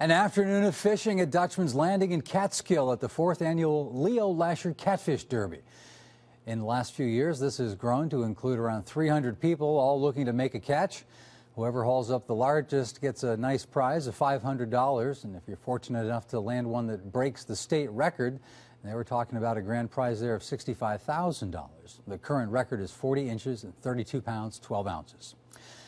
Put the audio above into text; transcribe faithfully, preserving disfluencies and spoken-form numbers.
An afternoon of fishing at Dutchman's Landing in Catskill at the fourth annual Leo Lasher Catfish Derby. In the last few years, this has grown to include around three hundred people, all looking to make a catch. Whoever hauls up the largest gets a nice prize of five hundred dollars, and if you're fortunate enough to land one that breaks the state record, they were talking about a grand prize there of sixty-five thousand dollars. The current record is forty inches and thirty-two pounds, twelve ounces.